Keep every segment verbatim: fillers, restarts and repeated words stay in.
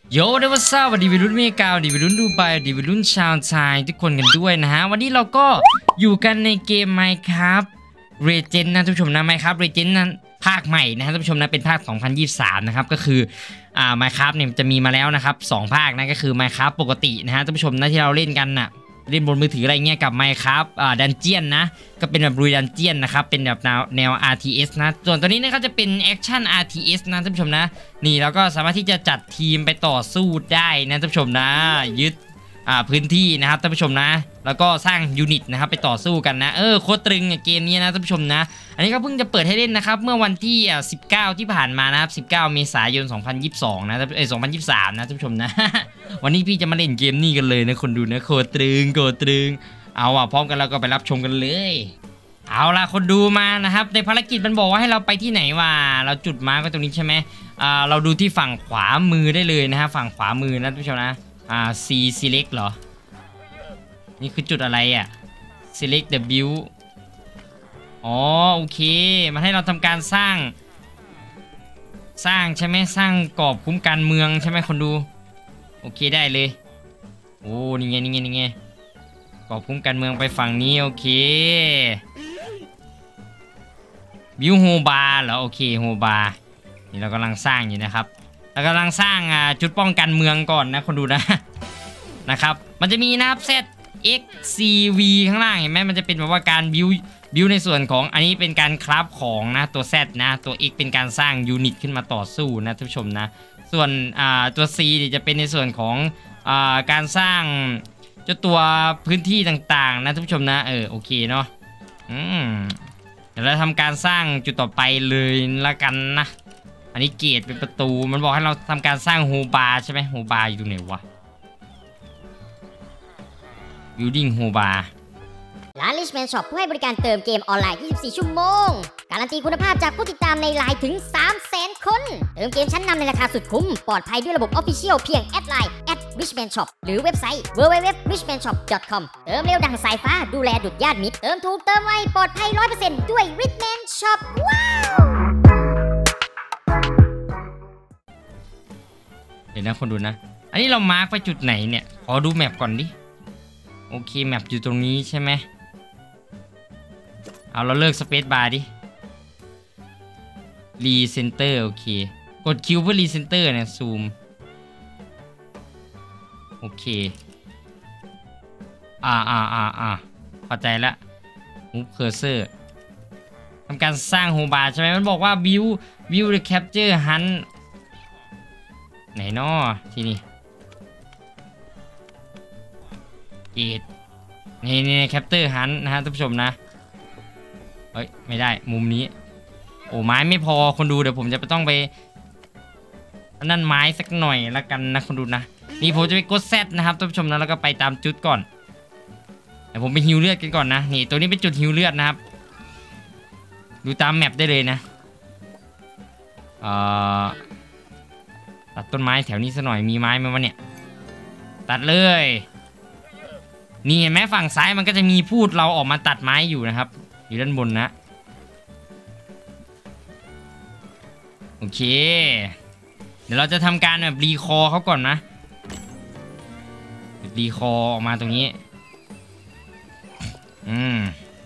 โยเดวซ่าวันดีวิรุ่นเมกาดีวิรุ่นดูไบดีวิรุ่นชาวไทยทุกคนกันด้วยนะฮะวันนี้เราก็อยู่กันในเกม Minecraft Legends นะทุกผู้ชมนะ Minecraft Legends นั้นภาคใหม่นะฮะทุกผู้ชมนะเป็นภาคสองพันยี่สิบสามนะครับก็คืออ่า Minecraft เนี่ยจะมีมาแล้วนะครับสองภาคนะก็คือ Minecraft ปกตินะฮะทุกผู้ชมนะที่เราเล่นกันน่ะเล่นบนมือถืออะไรเงี้ยกับ Minecraft อ่าดันเจียนนะก็เป็นแบบลุยดันเจียนนะครับเป็นแบบแนวแนว อาร์ ที เอส นะส่วนตัวนี้นะครับจะเป็นแอคชั่น อาร์ ที เอส นะท่านผู้ชมนะนี่เราก็สามารถที่จะจัดทีมไปต่อสู้ได้นะท่านผู้ชมนะยึดอ่าพื้นที่นะครับท่านผู้ชมนะแล้วก็สร้างยูนิตนะครับไปต่อสู้กันนะเออโคตรตรึงเกมนี้นะท่านผู้ชมนะอันนี้ก็เพิ่งจะเปิดให้เล่นนะครับเมื่อวันที่อ่าสิบเก้าที่ผ่านมานะครับสิบเก้าเมษายนสองพันยี่สิบสองนะเอ้ยสองพันยี่สิบสามนะท่านผู้ชมนะ วันนี้พี่จะมาเล่นเกมนี้กันเลยนะคนดูนะโคตรตรึงโคตรตรึงเอาอ่ะพร้อมกันแล้วก็ไปรับชมกันเลยเอาล่ะคนดูมานะครับในภารกิจมันบอกว่าให้เราไปที่ไหนวะเราจุดมาร์กไว้ตรงนี้ใช่ไหมอ่าเราดูที่ฝั่งขวามือได้เลยนะฮะฝั่งขวามือนะทุกผู้ชมนะอ่า C select เหรอนี่คือจุดอะไรอ่ะ select the build อ๋อโอเคมันให้เราทำการสร้างสร้างใช่ไหมสร้างกรอบคุ้มกันเมืองใช่ไหมคนดูโอเคได้เลยโอ้นี่ไงนี่ไงนี่ไงกรอบคุ้มกันเมืองไปฝั่งนี้โอเคบิวโฮบาร์เหรอโอเคโฮบาร์นี่เรากำลังสร้างอยู่นะครับเรากำลังสร้างอ่าจุดป้องกันเมืองก่อนนะคนดูนะ นะครับมันจะมีนะครับ Z X C V ข้างล่างเห็นไหมมันจะเป็นแบบว่าการบิวบิวในส่วนของอันนี้เป็นการคราฟของนะตัว Z นะตัว X เป็นการสร้างยูนิตขึ้นมาต่อสู้นะท่านผู้ชมนะส่วนอ่าตัว C จะเป็นในส่วนของอ่าการสร้างเจ้าตัวพื้นที่ต่างๆนะท่านผู้ชมนะเออโอเคเนาะอืมเดี๋ยวเราทำการสร้างจุดต่อไปเลยละกันนะอันนี้เกตเป็นประตูมันบอกให้เราทำการสร้างโฮบาร์ใช่ไหมโฮบาร์อยู่ตรงไหนวะบิวดิ้งโฮบาร์ร้าน Richman Shop ผู้ให้บริการเติมเกมออนไลน์ยี่สิบสี่ชั่วโมงการันตีคุณภาพจากผู้ติดตามในไลน์ถึง สามแสน คนเติมเกมชั้นนำในราคาสุดคุ้มปลอดภัยด้วยระบบ Official เพียงแอดไลน์ แอท richman shop หรือเว็บไซต์ ดับเบิลยู ดับเบิลยู ดับเบิลยู ดอท richman shop ดอท คอม เติมเร็วดังสายฟ้าดูแลดุจญาติมิตรเติมถูกเติมไวปลอดภัย ร้อยเปอร์เซ็นต์ ด้วย Richman Shop ว้าวเดี๋ยวนะคนดูนะอันนี้เรามาร์กไปจุดไหนเนี่ยขอดูแมปก่อนดิโอเคแมปอยู่ตรงนี้ใช่ไหมเอาเราเลิกสเปซบาร์ดิรีเซนเตอร์โอเคกดคิวเพื่อรีเซนเตอร์เนี่ยซูมโอเคอ่าอ่าอ่าอ่าเข้าใจละมูฟเคอร์เซอร์ทำการสร้างโฮบาร์ใช่ไหมมันบอกว่าวิววิวเดอะแคปเจอร์ฮันไหนน้อที่นี่เกตนี่นี่แคปเจอร์ฮันนะฮะท่านผู้ชมนะเฮ้ยไม่ได้มุมนี้โอ้ไม้ไม่พอคนดูเดี๋ยวผมจะต้องไปนั่นไม้สักหน่อยละกันนะคนดูนะนี่ผมจะไปกดแซดนะครับท่านผู้ชมนะแล้วก็ไปตามจุดก่อนเดี๋ยวผมไปฮิวเลือดกันก่อนนะนี่ตัวนี้เป็นจุดฮิวเลือดนะครับดูตามแมปได้เลยนะเอ่อตัดต้นไม้แถวนี้สักหน่อยมีไม้ไหมวะเนี่ยตัดเลยนี่เห็นไหมฝั่งซ้ายมันก็จะมีพูดเราออกมาตัดไม้อยู่นะครับอยู่ด้านบนนะโอเคเดี๋ยวเราจะทำการแบบรีคอเขาก่อนนะรีคอออกมาตรงนี้อืม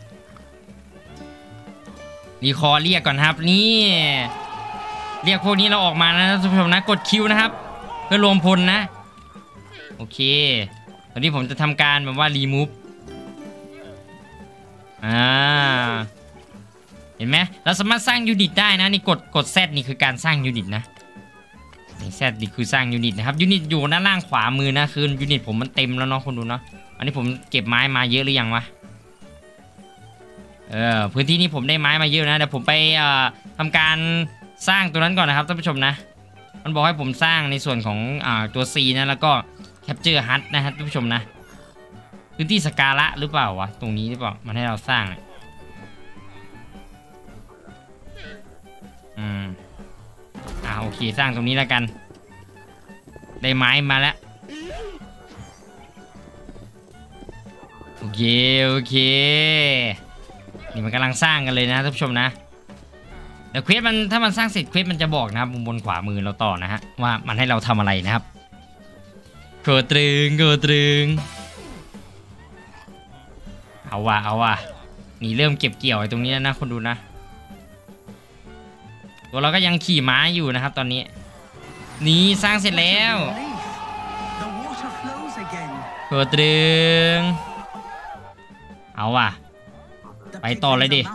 รีคอเรียกก่อนครับนี่เรียกพวกนี้เราออกมานะท่านผู้ชมนะกดคิวนะครับเพื่อรวมพลนะโอเคตอนนี้ผมจะทำการแบบว่ารีมูฟอ่าเห็นไหมเราสามารถสร้างยูนิตได้นะนี่กดกดแซดนี่คือการสร้างยูนิตนะนี่แซดนี่คือสร้างยูนิตนะครับยูนิตอยู่ด้านล่างขวามือนะคือยูนิตผมมันเต็มแล้วเนาะคนดูเนาะอันนี้ผมเก็บไม้มาเยอะหรือยังวะเออพื้นที่นี้ผมได้ไม้มาเยอะนะเดี๋ยวผมไปเอ่อทำการสร้างตัวนั้นก่อนนะครับท่านผู้ชมนะมันบอกให้ผมสร้างในส่วนของอ่าตัว C นะแล้วก็แคปเจอร์ฮัทนะครับท่านผู้ชมนะพื้นที่สกาละหรือเปล่าวะตรงนี้หรือเปล่ามันให้เราสร้างอืมอ่าโอเคสร้างตรงนี้แล้วกันได้ไม้มาแล้วโอเคโอเคนี่มันกำลังสร้างกันเลยนะท่านผู้ชมนะเดี๋ยวเควสมันถ้ามันสร้างเสร็จเควสมันจะบอกนะครับมุมบนขวามือเราต่อนะฮะว่ามันให้เราทำอะไรนะครับโคตรึงโคตรึงเอาว่ะเอาว่ะนี่เริ่มเก็บเกี่ยวไอ้ตรงนี้แล้วนะคนดูนะตัวเราก็ยังขี่ม้าอยู่นะครับตอนนี้นี่สร้างเสร็จแล้วโคตรึงเอาว่ะไปต่อเลยดิ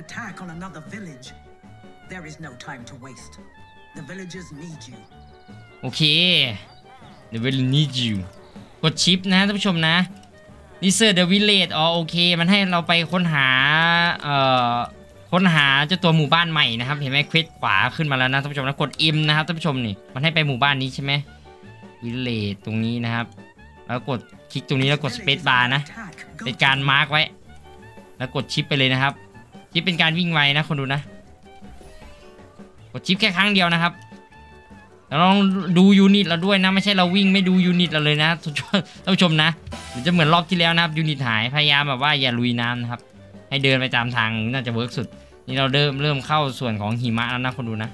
โอเค The village need you กดชิปนะท่านผู้ชมนะนี่เซอร์ The village อ๋อโอเคมันให้เราไปค้นหาเอ่อค้นหาเจ้าตัวหมู่บ้านใหม่นะครับเห็นไหมเควสขวาขึ้นมาแล้วนะท่านผู้ชมนะกด M นะครับท่านผู้ชมนี่มันให้ไปหมู่บ้านนี้ใช่ไหม village ตรงนี้นะครับแล้วกดคลิกตรงนี้แล้วกด space bar นะเป็นการมาร์กไว้แล้วกดชิปไปเลยนะครับชิปเป็นการวิ่งไวนะคนดูนะกดชิปแค่ครั้งเดียวนะครับเราลองดูยูนิตเราด้วยนะไม่ใช่เราวิ่งไม่ดูยูนิตเราเลยนะท่านผู้ชมนะเดี๋ยวจะเหมือนรอบที่แล้วนะครับยูนิตหายพยายามแบบว่าอย่าลุยน้ำนะครับให้เดินไปตามทางน่าจะเวิร์กสุดนี่เราเริ่มเริ่มเข้าส่วนของหิมะแล้วนะคนดูนะ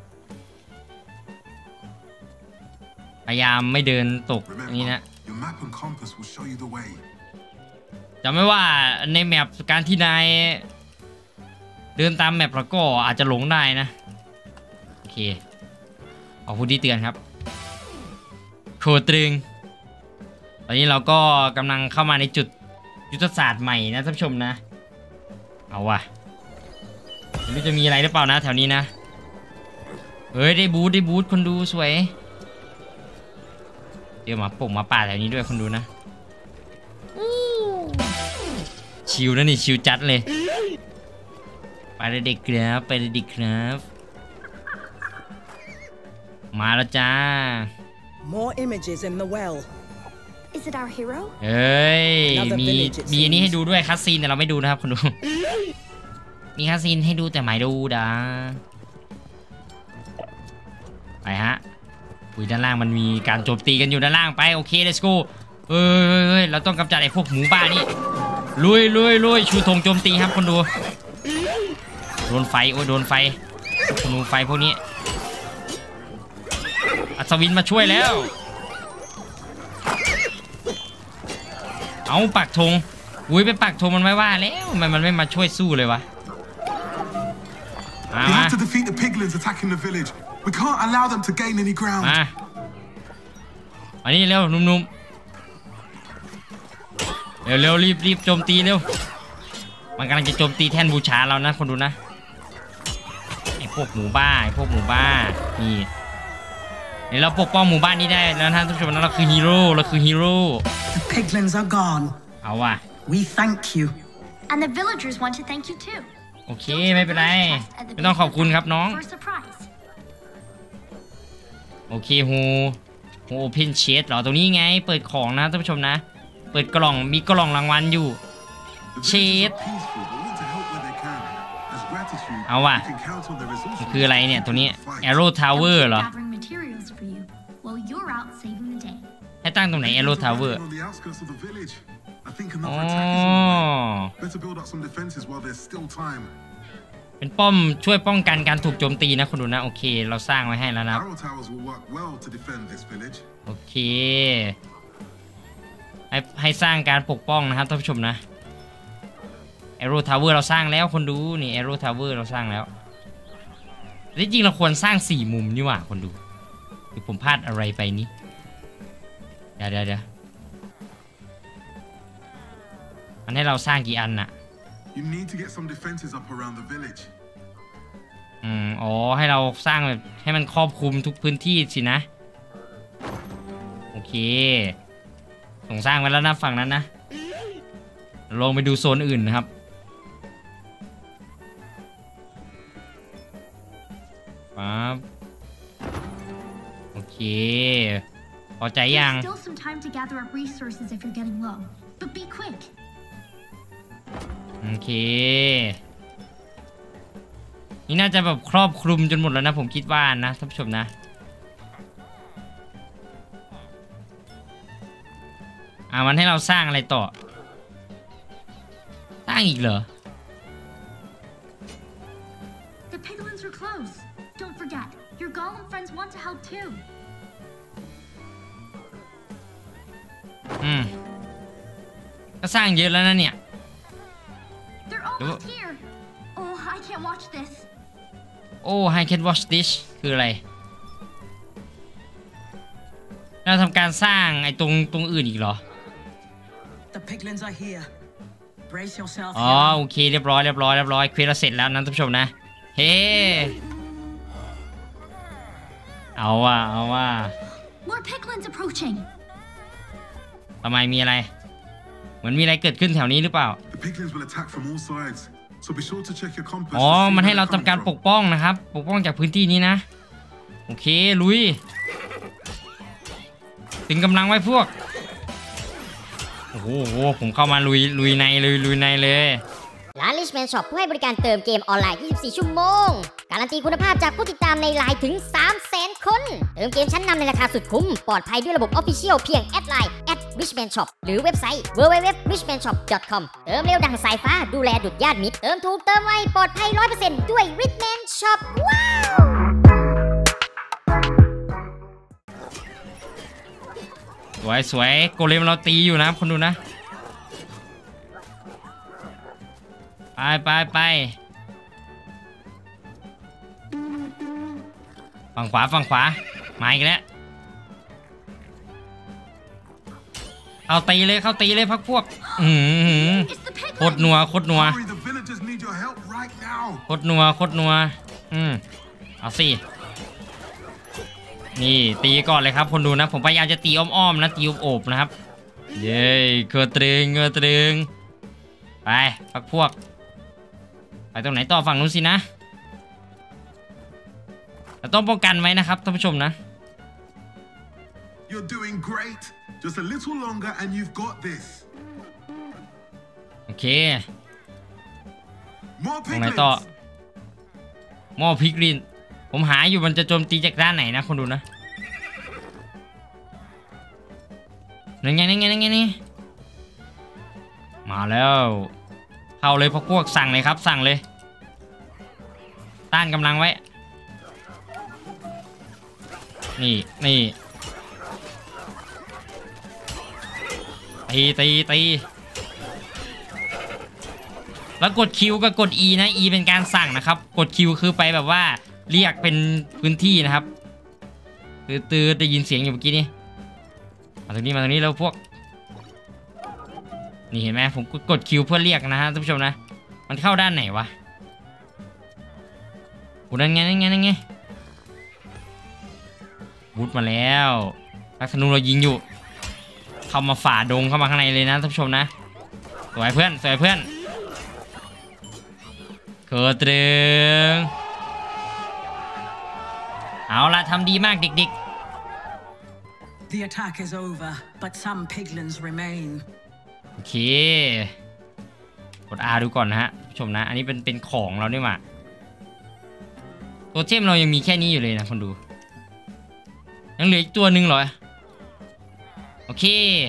พยายามไม่เดินตกนี่นะจำไม่ว่าในแมปการที่นายเดินตามแมปแล้วก็อาจจะหลงได้นะโอเคขอบคุณที่เตือนครับโคตรึงตอนนี้เราก็กำลังเข้ามาในจุดยุทธศาสตร์ใหม่นะท่านผู้ชมนะเอาว่ะไม่รู้จะมีอะไรหรือเปล่านะแถวนี้นะเฮ้ยได้บูทได้บูทคนดูสวยเดี๋ยวมาปุ่มมาป่าแถวนี้ด้วยคนดูนะชิวนะนี่ชิวจัดเลยไปเลยเด็กครับไปเลยเด็กครับมาแล้วจ้า More images in the well. Is it our hero? เฮ้ยมีมีอันนี้ให้ดูด้วยคัสซีนแต่เราไม่ดูนะครับคนดูมีคัสซีนให้ดูแต่ไม่ดูนะไปฮะอุ้ยด้านล่างมันมีการโจมตีกันอยู่ด้านล่างไปโอเค let's go เฮ้ยเราต้องกำจัดไอ้พวกหมูบ้านี่ลุยลุยลุยชูธงโจมตีครับคนดูโดนไฟโอ้ยโดนไฟคนดูไฟพวกนี้อัศวินมาช่วยแล้วเอาปักธงอุ้ยไปปักธงมันไม่ว่าแล้วมันมันไม่มาช่วยสู้เลยวะมามามาอันนี้เร็วนุ่มๆเร็วเร็วรีบรีบโจมตีเร็วมันกำลังจะโจมตีแท่นบูชาเรานะคนดูนะไอ้พวกหมูบ้าไอ้พวกหมูบ้านี่เดี๋ยวเราปกป้องหมู่บ้านนี้ได้แล้วท่านผู้ชมนะเราคือฮีโร่เราคือฮีโร่ The piglins are gone. เอาว่ะ We thank you. And the villagers want to thank you too. โอเคไม่เป็นไรไม่ต้องขอบคุณครับน้องโอเคโฮโฮโอเพนเชสเหรอตรงนี้ไงเปิดของนะท่านผู้ชมนะเปิดกล่องมีกล่องรางวัลอยู่เชสเอาว่ะมันคืออะไรเนี่ยตัวนี้ Arrow Tower เหรอให้ตั้งตรงไหน Arrow Tower อ๋อเป็นป้อมช่วยป้องกันการถูกโจมตีนะคุณดูนะโอเคเราสร้างไว้ให้แล้วนะโอเคให้ให้สร้างการปกป้องนะครับท่านผู้ชมนะ Arrow Tower เราสร้างแล้วคนดูนี่ Arrow Tower เราสร้างแล้วจริงๆเราควรสร้างสี่มุมนี่หว่าคนดูหรือผมพลาดอะไรไปนี้เดี๋ยวเดี๋ยวเดี๋ยวมันให้เราสร้างกี่อันน่ะอืมอ๋อให้เราสร้างแบบให้มันครอบคลุมทุกพื้นที่สินะโอเคส่งสร้างไว้แล้วนะฝั่งนั้นนะลองไปดูโซนอื่นนะครับปั๊บโอเคพอใจยังโอเคนี่น่าจะแบบครอบคลุมจนหมดแล้วนะผมคิดว่านะท่านผู้ชมนะอ่ามันให้เราสร้างอะไรต่อสร้างอีกเหรอ The piglins are close. Don't forget, your golem friends want to help too. อืมก็สร้างเยอะแล้วนะเนี่ย They're almost here. Oh, I can't watch this. โอ้ I can watch this คืออะไรเราทำการสร้างไอ้ตรงตรงอื่นอีกเหรอ The piglins are here. Brace yourself. อ๋อโอเคเรียบร้อยเรียบร้อยเรียบร้อยเควสเราเสร็จแล้วนะท่านผู้ชมนะเฮ้เอาว่ะเอาว่ะ More piglins approaching. ทำไมมีอะไรเหมือนมีอะไรเกิดขึ้นแถวนี้หรือเปล่า The piglins will attack from all sides, so be sure to check your compass. อ๋อมันให้เราทำการปกป้องนะครับปกป้องจากพื้นที่นี้นะโอเคลุยถึงกำลังไว้พวกโอ้โหผมเข้ามาลุยลุยในเลยลุยในเลยร้าน Richman Shop ผู้ให้บริการเติมเกมออนไลน์ ยี่สิบสี่ ชั่วโมงการันตีคุณภาพจากผู้ติดตามในไลน์ถึง สามแสน คนเติมเกมชั้นนำในราคาสุดคุ้มปลอดภัยด้วยระบบ Official เพียงแอดไลน์ แอท richman shop หรือเว็บไซต์ ดับเบิลยู ดับเบิลยู ดับเบิลยู ดอท richman shop ดอท คอม เติมเร็วดังสายฟ้าดูแลดุจญาติมิตรเติมถูกเติมไวปลอดภัย ร้อยเปอร์เซ็นต์ ด้วย Richman Shop ว้าวสวยสวยโกเลมเราตีอยู่นะคนดูนะไปไปไปฝั่งขวาฝั่งขวามาอีกแล้วเข้าตีเลยเข้าตีเลยพักพวกอืมโคตรนัวโคตรนัว Hurry, the villagers need your help right now. โคตรนัวโคตรนัวอืมเอาสินี่ตีก่อนเลยครับคนดูนะผมพยายามจะตีอ้อมๆนะตีโอบๆนะครับเย้เกลือตรึงเกลือตรึงไปพักพวกไปตรงไหนต่อฝั่งนู้นสินะแต่ต้องป้องกันไว้นะครับท่านผู้ชมนะ You're doing great. Just a little longer and you've got this. โอเค More ตรงไหนต่อ piglins. หม้อพริกลินผมหาอยู่มันจะโจมตีจากด้านไหนนะคนดูนะนี่ไงนี่ไงนี่ไงนี่มาแล้วเข้าเลยพวกพวกสั่งเลยครับสั่งเลยต้านกำลังไว้นี่นี่ตีตีตีแล้วกดคิวกับกด E นะ E เป็นการสั่งนะครับกดคิวคือไปแบบว่าเรียกเป็นพื้นที่นะครับตือตือได้ยินเสียงอยู่เมื่อกี้นี่มาตรงนี้มาตรงนี้แล้วพวกนี่เห็นไหมผมกดคิวเพื่อเรียกนะฮะท่านผู้ชมนะมันเข้าด้านไหนวะโอ้นั่นไงนั่นไงนั่นไงบูทมาแล้วลักษณะเรายิงอยู่เข้ามาฝ่าดงเข้ามาข้างในเลยนะท่านผู้ชมนะสวยเพื่อนสวยเพื่อนเกิดเรื่องเอาละทำดีมากเด็กๆ The attack is over, but some piglins remain. โอเคกด R ดูก่อนนะฮะผู้ชมนะอันนี้เป็นเป็นของเราเนี่ยมาตัวเทมเรายังมีแค่นี้อยู่เลยนะคนดูยังเหลืออีกตัวหนึ่งเหรอโอเค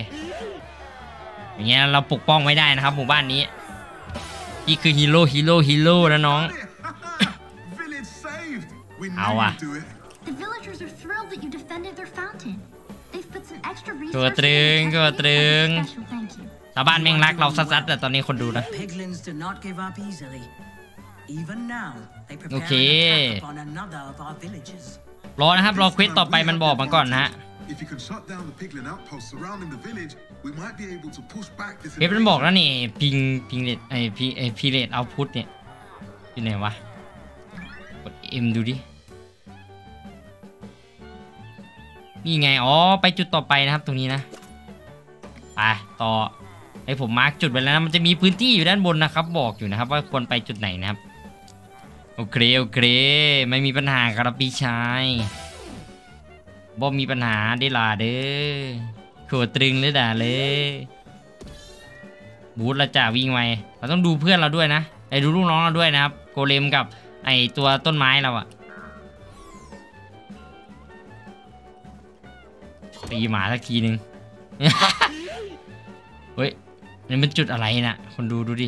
อย่างเงี้ยเราปกป้องไว้ได้นะครับหมู่บ้านนี้นี่คือฮีโร่ฮีโร่ฮีโร่นะน้อง Village saved. We knew เอาว่ะ you'd do it. The villagers are thrilled that you defended their fountain. They've put some extra เกิด resources ตรึง into เกิด the ตรึง technique as a special thank you. ชาวบ้านแม่งรักเราซัดๆแต่ตอนนี้คนดูนะ Piglins do not give up easily. Even now, they prepare Okay. an attack upon another of our villages. รอนะครับรอเควสต่อไปมันบอกมาก่อนนะฮะ If you can shut down the piglin outposts surrounding the village, we might be able to push back this. เควสมันบอกแล้วนี่พิงพิงเลดไอพีไอพีเลดเอาพุทเนี่ยอยู่ไหนวะกด M ดูดินี่ไงอ๋อไปจุดต่อไปนะครับตรงนี้นะไปต่อให้ผมมาร์กจุดไว้แล้วนะมันจะมีพื้นที่อยู่ด้านบนนะครับบอกอยู่นะครับว่าควรไปจุดไหนนะครับโอเคโอเคไม่มีปัญหาครับพี่ชายบ่มีปัญหาได้ล่ะเด้อโคตรึงเลยด่าเลยบูธเราจะวิ่งไวเราต้องดูเพื่อนเราด้วยนะไอ้ดูลูกน้องเราด้วยนะครับโกเลมกับไอ้ตัวต้นไม้เราอะตีหมาสักทีนึง เฮ้ยนี่มันจุดอะไรนะคนดูดูดิ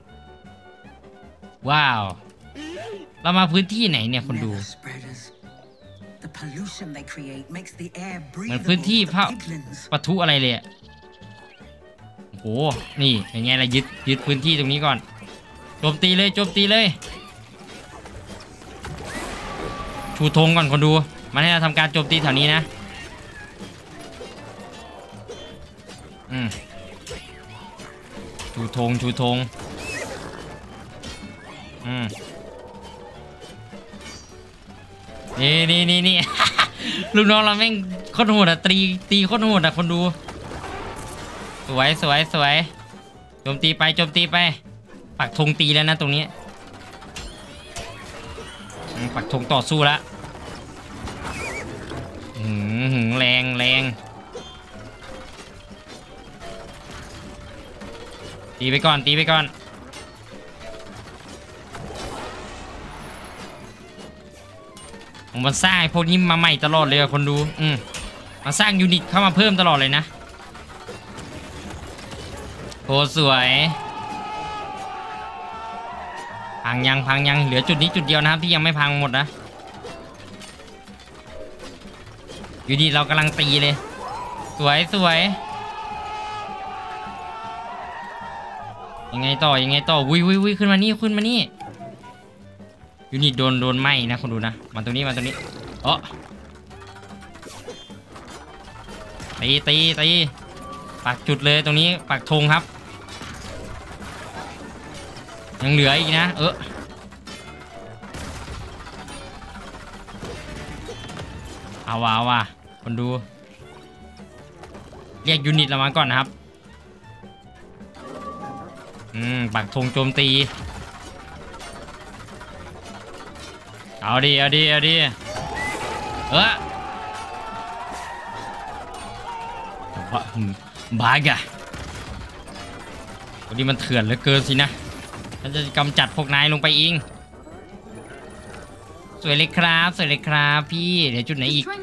ว้าวเรามาพื้นที่ไหนเนี่ยคนดู Nether spreaders. The pollution they create makes the air เหมือนพื้น breathable ที่ for พระ the piglins. ปะทุอะไรเลยอะโอ้นี่อย่างไงล่ะยึดยึดพื้นที่ตรงนี้ก่อนโจมตีเลยโจมตีเลยชูธงก่อนคนดูมาให้เราทำการโจมตีแถวนี้นะอืมชูธงชูธงอืมนี่นี่นี่นี่ ลูกน้องเราแม่งโคตรโหดอ่ะตีตีโคตรโหดอ่ะคนดูสวยสวยสวยโจมตีไปโจมตีไปปักธงตีแล้วนะตรงนี้ปักธงต่อสู้แล้วหืมแรงแรงตีไปก่อนตีไปก่อนผมมาสร้างพวกนี้มาใหม่ตลอดเลยอะคนดูอืมมาสร้างยูนิตเข้ามาเพิ่มตลอดเลยนะโอ้สวยพังยังพังยังเหลือจุดนี้จุดเดียวนะครับที่ยังไม่พังหมดนะยูนิตเรากำลังตีเลยสวยสวยยังไงต่อยังไงต่อวุ้ยวุ้ยวุ้ยขึ้นมานี่ขึ้นมานี่ยูนิตโดนโดนไหมนะคนดูนะมาตรงนี้มาตรงนี้เออตีตีตีปักจุดเลยตรงนี้ปักธงครับยังเหลืออีกนะเออเอาว่ะเอาว่ะคนดูเรียกยูนิตเรามาก่อนนะครับอืมปักธงโจมตีเอาดิเอาดิเอาดิเออบ้ากะวันนี้มันเถื่อนเหลือเกินสินะฉันจะกำจัดพวกนายลงไปเองสวยเลยครับสวยเลยครับพี่เดี๋ยวจุดไหนอีก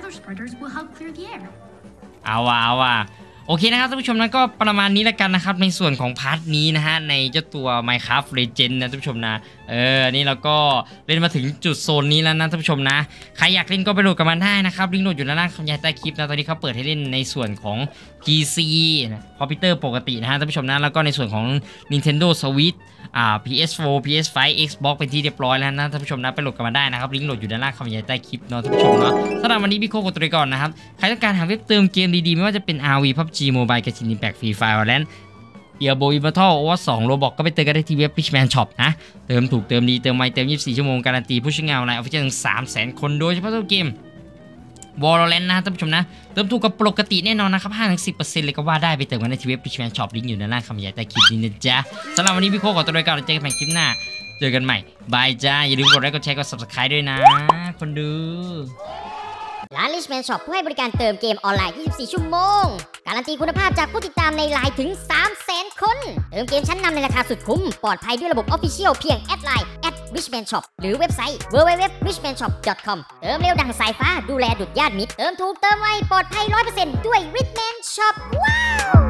เอาว่ะเอาว่ะโอเคนะครับท่านผู้ชมนั้นก็ประมาณนี้แล้วกันนะครับในส่วนของพาร์ทนี้นะฮะในเจ้าตัว Minecraft Legends นะท่านผู้ชมนะเออนี่เราก็เล่นมาถึงจุดโซนนี้แล้วนะท่านผู้ชมนะใครอยากเล่นก็ไปโหลดกันมาได้นะครับลิงก์โหลดอยู่ด้านล่างคำบรรยายใต้คลิปนะตอนนี้เขาเปิดให้เล่นในส่วนของ พี ซี คอมพิวเตอร์ปกตินะฮะท่านผู้ชมนะแล้วก็ในส่วนของ Nintendo Switch อ่า พี เอส โฟร์ พี เอส ไฟว์ Xbox เป็นที่เรียบร้อยแล้วนะท่านผู้ชมนะไปโหลดกันมาได้นะครับลิงก์โหลดอยู่ด้านล่างคำบรรยายใต้คลิปเนาะท่านผู้ชมเนาะสำหรับวันนี้พี่โคกดตัวไปก่อนนะครับใครต้องการหาเว็บเติมเกมดีๆไม่ว่าจะเป็น อาร์ วี พับจี Mobile กับ Genshin Impact Free Fire Valorant เอียโบอิมอร์ทัลโอเวอร์สองโรบอกก็ไปเติมกันได้ที่เว็บ Richman Shop นะเติมถูกเติมดีเติมไวเติมยี่สิบสี่ชั่วโมงการันตีผู้ใช้งานออนไลน์ออฟฟิเชียลถึง สามแสน คนโดยเฉพาะตัวเกม Valorant นะท่านผู้ชมนะเติมถูกกับปกติแน่นอนนะครับ ห้าถึงสิบเปอร์เซ็นต์ เลยก็ว่าได้ไปเติมกันในที่เว็บ Richman Shop ลิงก์อยู่ด้านล่างคำบรรยายใต้คลิปนี้นะจ๊ะสำหรับวันนี้พี่โคขอตัวไปก่อนเจอกันใหม่คลิปหน้าเจอกันใหม่บายจ้าอย่าลืมกดไลค์กดแชร์กด Subscribe ด้วยนะคนดูร้าน Richman Shop ผู้ให้บริการเติมเกมออนไลน์ยี่สิบสี่ชั่วโมงการันตีคุณภาพจากผู้ติดตามในไลน์ถึง สามแสน คนเติมเกมชั้นนำในราคาสุดคุ้มปลอดภัยด้วยระบบ Official เพียงแอดไลน์ แอท richman shop หรือเว็บไซต์ ดับเบิลยู ดับเบิลยู ดับเบิลยู ดอท richman shop ดอท คอม เติมเร็วดังสายฟ้าดูแลดุจญาติมิตรเติมถูกเติมไวปลอดภัย ร้อยเปอร์เซ็นต์ ด้วย Richman Shop ว้าว